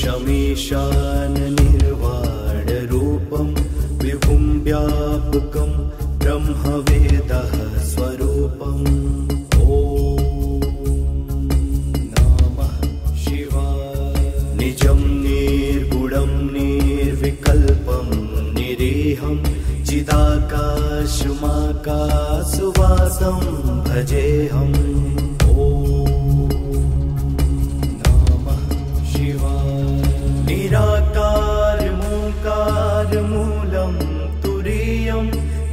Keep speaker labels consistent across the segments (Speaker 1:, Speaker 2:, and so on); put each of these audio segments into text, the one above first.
Speaker 1: शमीशान निर्वाणरूपं विभुं व्यापकं ब्रह्मवेदः स्वरूपम्। ॐ नमः शिवाय। निजं निर्गुणं निर्विकल्पं निरीहं चिदाकाशमाकाशवासं भजेऽहम्। निराकारमूलं तुरीयं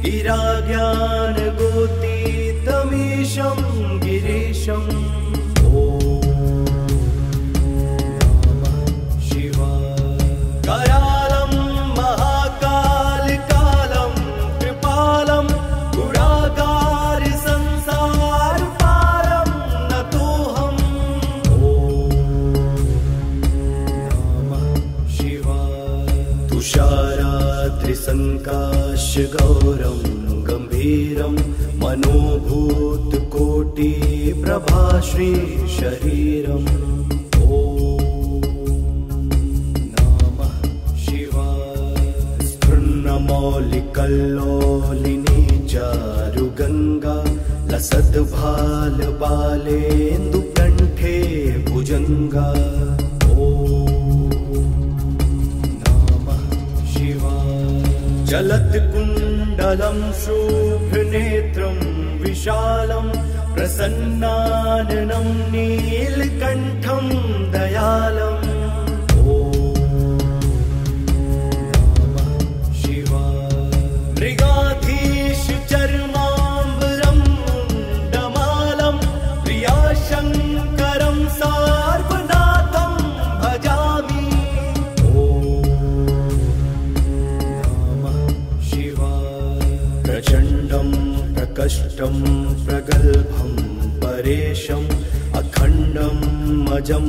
Speaker 1: गिराज्ञानगोतीतमीशं गिरीशम्। ॐ नमः शिवाय। करालं महाकालकालं कृपालं गुणागार संसारपारं नतोऽहम्। तुषाराद्रिसङ्काशगौरं गम्भीरं मनोभूतकोटिप्रभाश्रीशरीरम्। ॐ नमः शिवाय। स्फुर्णमौलिकल्लोलिनी चारुगङ्गा लसद्भालबालेन्दुकण्ठे भुजङ्गा। जलत्कुण्डलं शुभ्रनेत्रं विशालं प्रसन्नाननं नीलकण्ठं दयालम्। ॐ नमः शिवाय। मृगाधीश चर्माम्बरं मुण्डमालं प्रियाशङ्करं सार्वनाथं भजामि। प्रचण्डं प्रकष्टं प्रगल्भं परेशम् अखण्डं अजं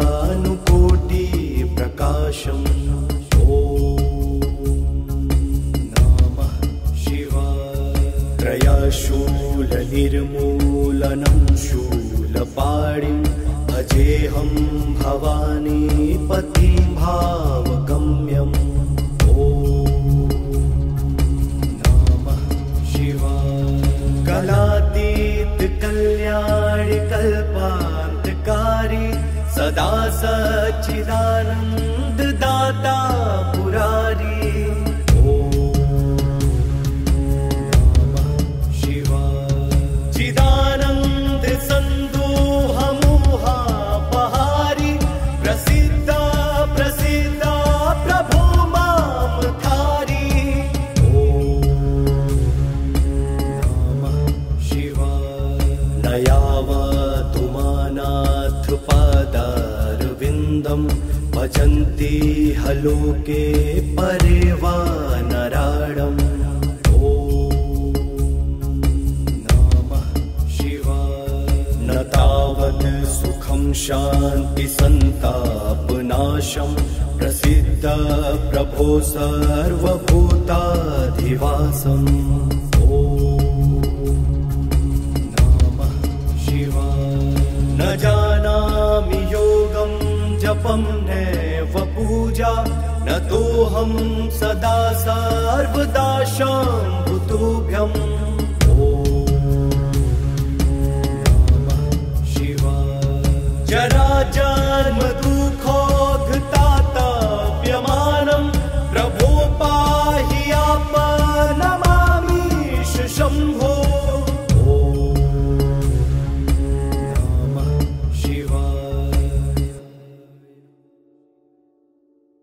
Speaker 1: भानुकोटिप्रकाशम्। ॐ नमः शिवाय। त्रयशूलनिर्मूलनं शूलपाणिं भजेऽहं भवानीपतिं भावगम्यम्। कलातीत कल्याणि कल्पान्तकारी सदा सच्चिदानन्द दाता पुरारी। ॐ नमः शिवाय। चिदानन्द सन्दोहमोहापहारी प्रसिद्धा प्रसिद्धा प्रभो मां धारी। नयावतुमानाथपादारविन्दं भजन्ति हलोके परे वा नराणम्। ॐ नमः शिवाय। न तावत् सुखं शान्तिसन्तापनाशं प्रसिद्ध प्रभो सर्वभूताधिवासम्। न जानामि योगं जपं नैव पूजा न तोऽहं सदा सर्वदा शम्भुतुभ्यम्।